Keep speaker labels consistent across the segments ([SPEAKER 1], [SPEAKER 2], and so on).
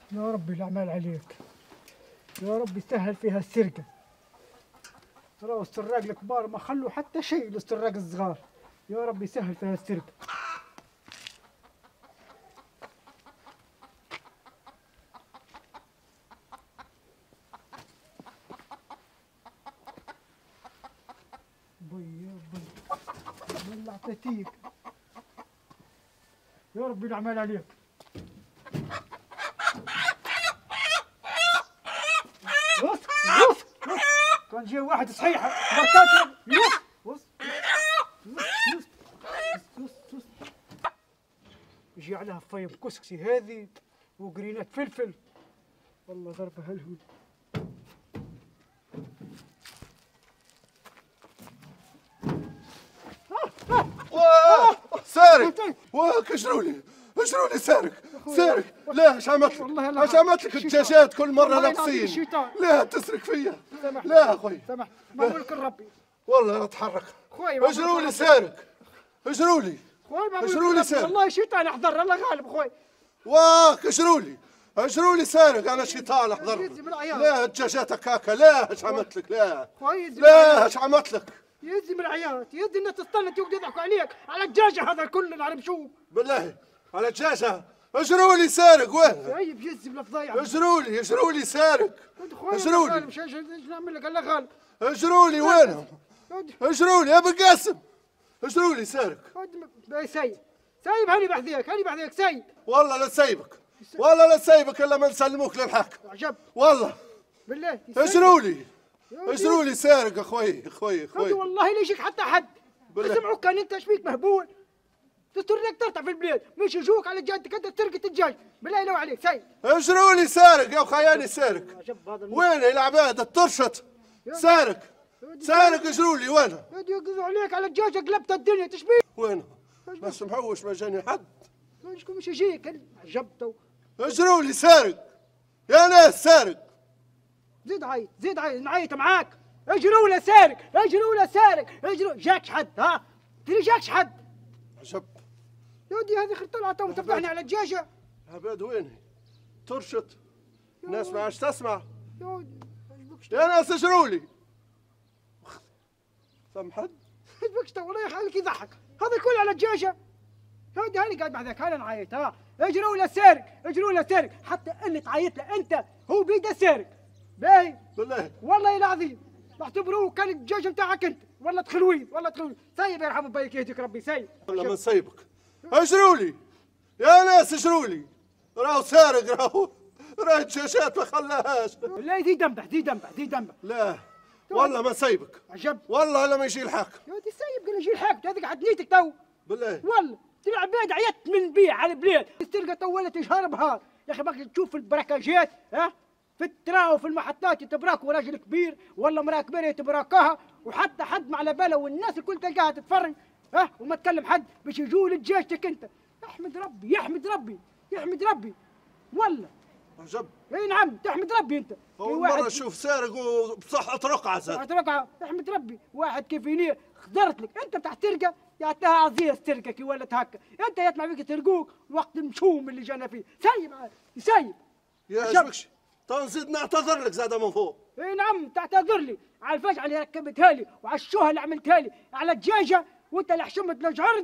[SPEAKER 1] يا ربي الأعمال عليك، يا رب يسهل فيها السرقة. ترى السراق الكبار ما خلوا حتى شيء للسراق الصغار، يا رب يسهل فيها السرقة. بي يا بي والله اعطيتيك، يا ربي الأعمال عليك. بص بص بص، كان جاي واحد صحيح مركات بص بص بص بص، يجي عليها فيض كسكسي هذه وقرينات فلفل، والله ضربة هالهول.
[SPEAKER 2] سارق واك اشرولي سارق سارق. لا اش عملت لك؟ اش عملت لك الدجاجات كل مره ناقصين؟ لا تسرق فيا. لا اخوي
[SPEAKER 1] سامح ما ملك ربي
[SPEAKER 2] والله لا اتحرك.
[SPEAKER 1] خويا
[SPEAKER 2] اجرولي سارق اجرولي
[SPEAKER 1] خويا
[SPEAKER 2] سارق
[SPEAKER 1] والله شيطان احضر الله غالب خويا.
[SPEAKER 2] واك اجرولي سارق. انا شيطان احضر. لا دجاجاتك هكا. لا اش عملت لك؟ لا اش عملت لك؟
[SPEAKER 1] يزي العياط يزي الناس تستنى يقعدوا يضحكوا عليك على الدجاجه. هذا كله نعرف شو
[SPEAKER 2] بالله على الدجاجه. اجرولي سارق. وين؟
[SPEAKER 1] سايب يزي بالفضايع.
[SPEAKER 2] اجرولي سارق. اجرولي
[SPEAKER 1] مش نعمل لك الله غالب.
[SPEAKER 2] اجرولي وينهم؟ اجرولي يا ابن قاسم. اجرولي سارق.
[SPEAKER 1] سايب هاني بحذيك سايب.
[SPEAKER 2] والله لا سايبك الا ما نسلموك للحاكم.
[SPEAKER 1] عجب
[SPEAKER 2] والله
[SPEAKER 1] بالله.
[SPEAKER 2] اجرولي سارق. اخوي
[SPEAKER 1] والله لا يجيك حتى حد. اسمعوك كان انت ايش فيك مهبول؟ تستر لك ترتع في البلاد مش يجوك على جهتك انت تسرق الدجاج. بالله لو عليك سايب.
[SPEAKER 2] اجرولي سارق يا خياني سارق. وين العباد الترشط؟ سارق اجرولي. وينه؟
[SPEAKER 1] يقضوا عليك على الدجاج قلبت الدنيا تشبيه.
[SPEAKER 2] وينه؟ بس محوش ما جاني حد.
[SPEAKER 1] مش يجيك عجبته.
[SPEAKER 2] اجرولي سارق يا ناس. سارق.
[SPEAKER 1] زيد عيط نعيط معاك. اجروا له سارق. جاكش حد؟ ها تري جاكش حد؟
[SPEAKER 2] عجب
[SPEAKER 1] يا ودي هذه خرطة طلعت وتفضحني على الدجاجة.
[SPEAKER 2] عباد وين ترشط؟ الناس ما عادش تسمع.
[SPEAKER 1] يا
[SPEAKER 2] ناس اجرولي. فهم حد؟
[SPEAKER 1] ايش والله يخليك يضحك. هذا كله على الدجاجة. يا ودي هاني قاعد مع ذاك انا نعيط. ها اجروا له سارق. حتى اللي تعيط له انت هو بيده سارق. باهي
[SPEAKER 2] بالله
[SPEAKER 1] والله العظيم اعتبروه كان الدجاج نتاعك انت. والله تخلوين سايب يرحم بيك يهديك ربي. سايب
[SPEAKER 2] والله ما سايبك. اجرولي يا ناس اجرولي. راهو سارق. راهو الدجاجات ما خلاهاش.
[SPEAKER 1] لا يزيد دمبح.
[SPEAKER 2] لا والله ما سايبك.
[SPEAKER 1] عجب
[SPEAKER 2] والله لما يجي الحاكم.
[SPEAKER 1] يا ودي سايب قال يجي الحاكم. هذيك عاد نيتك تو.
[SPEAKER 2] بالله
[SPEAKER 1] والله العباد عيطت من بيع على البلاد. السرقه طولت شهر بهار. يا اخي باقي تشوف البراكاجات في التراو في المحطات يتبراكوا راجل كبير ولا امراه كبيره يتبراكاها وحتى حد ما على باله والناس الكل تلقاها تتفرج وما تكلم حد باش يجوا لدجاجتك انت. يحمد ربي والله.
[SPEAKER 2] عجب.
[SPEAKER 1] اي نعم تحمد ربي انت.
[SPEAKER 2] اول مره اشوف سارق وبصحة رقعه زاد.
[SPEAKER 1] رقعه تحمد ربي. واحد كيفيني خضرت لك انت بتاع السرقه يعطيها عزيز السرقه كي ولت هكا. انت يطلع فيك ترقوك وقت المشوم اللي جانا فيه. سايب
[SPEAKER 2] يا ايش نزيد نعتذر لك زاد من فوق.
[SPEAKER 1] اي نعم تعتذر لي على الفجعه اللي ركبتها لي وعلى الشوهه اللي عملتها لي على الدجاجه وانت اللي حشمت لجعرت.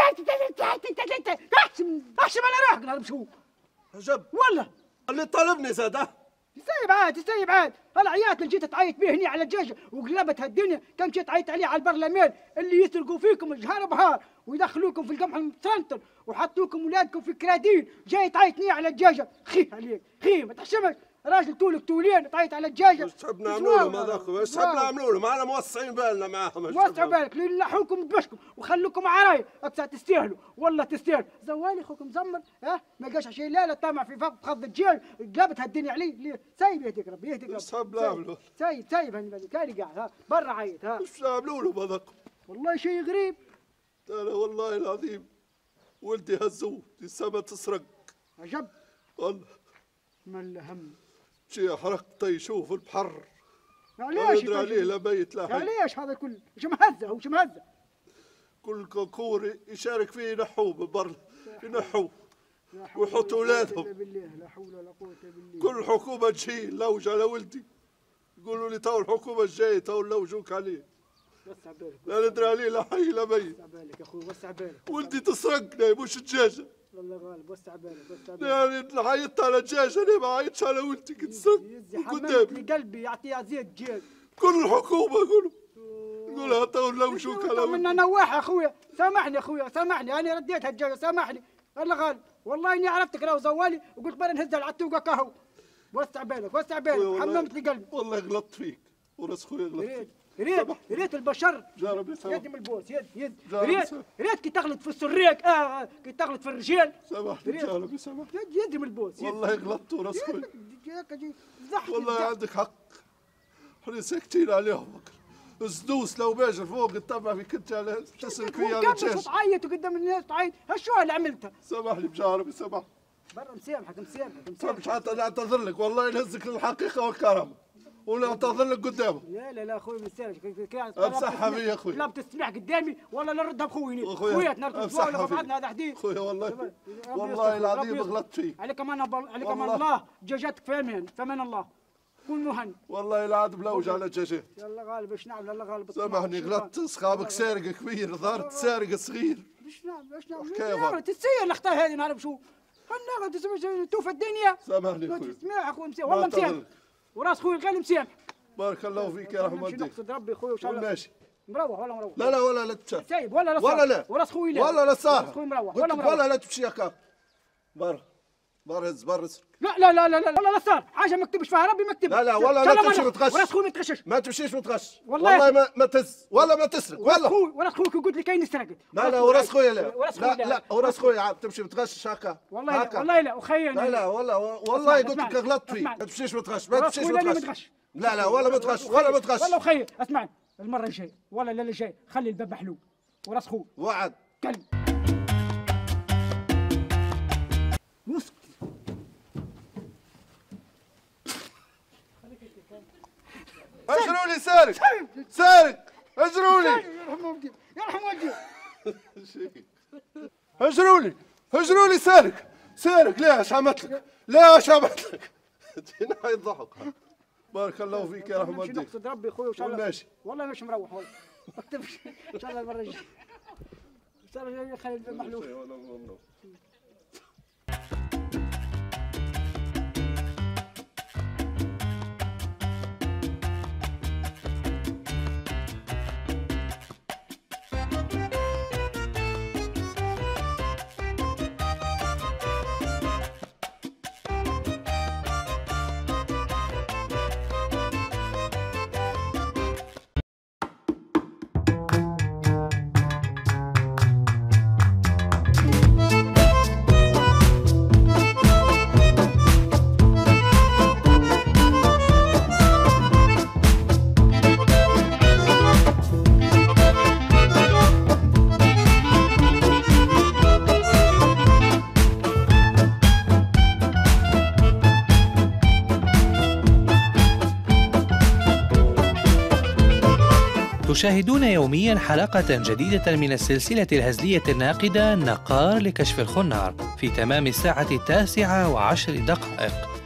[SPEAKER 1] احشم على روحك نهار مشوم.
[SPEAKER 2] عجب
[SPEAKER 1] والله
[SPEAKER 2] اللي طالبني زاد.
[SPEAKER 1] سايب عاد. هلا عيات اللي جيت تعيط به هني على الدجاجه وقلبت هالدنيا. كم جيت تعيط عليه على البرلمان اللي يسرقوا فيكم جهار بهار ويدخلوكم في القمح المسنتر وحطوكم اولادكم في كرادين. جاي تعيطني على الدجاجه. خي عليك ما تحشمش. راجل طولك طولين تعيط على الدجاجه.
[SPEAKER 2] ايش تحب نعملوا لهم هذاكم؟ ايش تحب نعملوا لهم؟ انا موسعين بالنا معاهم.
[SPEAKER 1] وسعوا بالك لنلحوكم ببشكم وخلوكم عرايا. اكثر تستاهلوا والله تستاهلوا. زوالي اخوكم مزمر ما قاش شيء. لا طامع في فخذ الدجاج قلبت هالدنيا عليه. سايب يهديك ربي
[SPEAKER 2] ايش تحب نعملوا؟
[SPEAKER 1] سايب هاني كاني قاعد برا عيط.
[SPEAKER 2] ايش نعملوا لهم هذاكم؟
[SPEAKER 1] والله شيء غريب.
[SPEAKER 2] انا والله العظيم ولدي هزوه السما تسرق.
[SPEAKER 1] عجب
[SPEAKER 2] والله
[SPEAKER 1] ما له هم.
[SPEAKER 2] شي حرقت يشوف البحر.
[SPEAKER 1] ليش
[SPEAKER 2] يدري عليه لا بيت لا حي.
[SPEAKER 1] ليش هذا كله؟ وش مهزه؟
[SPEAKER 2] كل كوكور يشارك فيه ينحوه بالبر. ينحوه ويحطوا اولادهم.
[SPEAKER 1] لا حول ولا قوة بالله.
[SPEAKER 2] كل حكومة تجي نلوج على ولدي، يقولوا لي تو الحكومة الجاية تو نلوجوك عليه.
[SPEAKER 1] وسع بالك.
[SPEAKER 2] لا ندري عليه لا حي لا ميت.
[SPEAKER 1] وسع بالك يا اخوي، وسع بالك.
[SPEAKER 2] ولدي تسرقنا مش دجاجة.
[SPEAKER 1] والله غالب، وسع بالك وسع بالك.
[SPEAKER 2] يعني عيطت على دجاجة، انا ما عيطتش على ولدي تسرق قدامي.
[SPEAKER 1] قلبي يعطيها زيت دجاج.
[SPEAKER 2] كل الحكومة يقولوا تو نلوجوك على ولدي.
[SPEAKER 1] من نواح يا اخويا، سامحني اخويا سامحني، انا رديتها الدجاجة سامحني. الله غالب، والله اني عرفتك لو زوالي وقلت برا نهزها العتوقة كهو. وسع بالك وسع بالك، حممت لي قلبي.
[SPEAKER 2] والله غلطت فيك وراس خويا غلطت فيك.
[SPEAKER 1] ريت البشر
[SPEAKER 2] جارب يسامح.
[SPEAKER 1] يد من البوس يد
[SPEAKER 2] جارب
[SPEAKER 1] ريت كي تغلط في السريق كي تغلط في الرجال.
[SPEAKER 2] سامحني جارب يسامح.
[SPEAKER 1] يد من البوس
[SPEAKER 2] والله غلطت وراس خويا.
[SPEAKER 1] زحف
[SPEAKER 2] والله عندك حق، احنا ساكتين عليهم. السدوس لو باجر فوق الطبع في كنت على تسلك فيا انا
[SPEAKER 1] دجاج. تعيط قدام الناس تعيط، هالشو اللي عملتها.
[SPEAKER 2] سامحني بجارب سامح.
[SPEAKER 1] برا مسامحك
[SPEAKER 2] مش اعتذر لك والله نهزك للحقيقه والكرم ونعتذر لك قدامه.
[SPEAKER 1] لا اخوي مسامحك.
[SPEAKER 2] امسحها فيا اخوي.
[SPEAKER 1] لا بتسمح قدامي ولا نردها بخويني.
[SPEAKER 2] خويا
[SPEAKER 1] نرد بعضنا هذا حديث.
[SPEAKER 2] خويا والله العظيم غلطت فيك.
[SPEAKER 1] عليك امان الله دجاجتك في امان الله. كن مهن.
[SPEAKER 2] والله العظيم لوج على دجاجات.
[SPEAKER 1] يلا غالب ايش نعمل؟ يلا غالب
[SPEAKER 2] سامحني غلطت. صحابك سارق كبير ظهرت سارق صغير.
[SPEAKER 1] ايش نعمل؟ تسير الاخطاء هذه نعرف شو. توفى الدنيا.
[SPEAKER 2] سامحني اخوي.
[SPEAKER 1] اسمع اخوي والله مسامح. وراس خوي الغالي مسامح.
[SPEAKER 2] بارك الله فيك يا رحمة الله.
[SPEAKER 1] نقصد ربي خوي وان شاء الله.
[SPEAKER 2] ماشي.
[SPEAKER 1] مروح ولا مروح؟
[SPEAKER 2] لا ولا لا تمشي.
[SPEAKER 1] سايب ولا
[SPEAKER 2] لا
[SPEAKER 1] وراس خوي لا.
[SPEAKER 2] ولا صار.
[SPEAKER 1] خوي مروح ولا مروح.
[SPEAKER 2] ولا لا تمشي يا كاك. برا
[SPEAKER 1] لا صار حاجه ما كتبش فيها ربي ما كتب.
[SPEAKER 2] لا ولا تمشي وتغش.
[SPEAKER 1] وراس خوي ما تغشش.
[SPEAKER 2] ما تمشيش وتغش.
[SPEAKER 1] والله
[SPEAKER 2] ما تهز ولا ما تسرق ولا.
[SPEAKER 1] وراس خوك قلت لي كاين سرقت.
[SPEAKER 2] لا وراس خويا لا. لا وراس خويا تمشي وتغش هكا.
[SPEAKER 1] والله لا وخيا.
[SPEAKER 2] لا والله قلت لك غلطت فيك. ما تمشيش وتغش. لا ولا ما تغش
[SPEAKER 1] والله وخيا اسمعني المره الجايه ولا لا الجاي خلي الباب محلول. وراس خوي
[SPEAKER 2] وعد
[SPEAKER 1] كلب. مسكت.
[SPEAKER 2] اجروا لي سارق اجروا لي.
[SPEAKER 1] يرحم والدي
[SPEAKER 2] اجروا لي سارق. ليش عملت لك؟ هنا يضحك. بارك الله فيك يا رحمة الله.
[SPEAKER 1] نقصد ربي خويا وان شاء الله.
[SPEAKER 2] ماشي.
[SPEAKER 1] والله مش مروح والله. ما اكتبش ان شاء الله المره الجايه. ان شاء الله خلي الباب محلول.
[SPEAKER 3] تشاهدون يومياً حلقة جديدة من السلسلة الهزلية الناقدة نقار لكشف الخنار في تمام الساعة 9:10